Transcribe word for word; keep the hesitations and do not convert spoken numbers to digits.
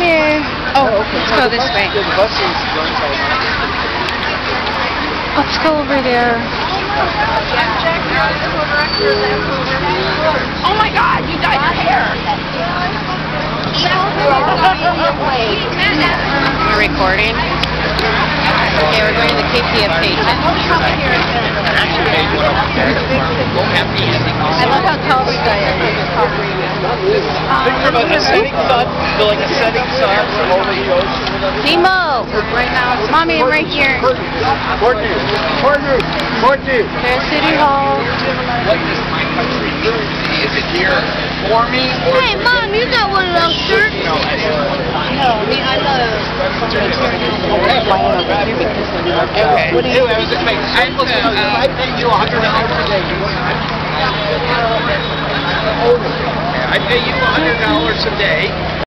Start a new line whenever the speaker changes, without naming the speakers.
here. Oh, let's go this way. Let's go over there.
Oh my God, you dyed your hair.
You're recording? Okay, we're going to the K P F K. I love how tall this guy is.
Picture of a setting sun, like a setting sun over the ocean.
Timo! Mommy, I'm right here.
Courtney, Courtney, Courtney.
There's City Hall.
What is my country doing? Is it here for me? Or
Hey, Mom, you got one of those shirts?
No, I don't.
No, I mean, I love.
Okay. Anyway, I was just making. I was going to I paid you a hundred dollars a day. I pay you a hundred dollars a day.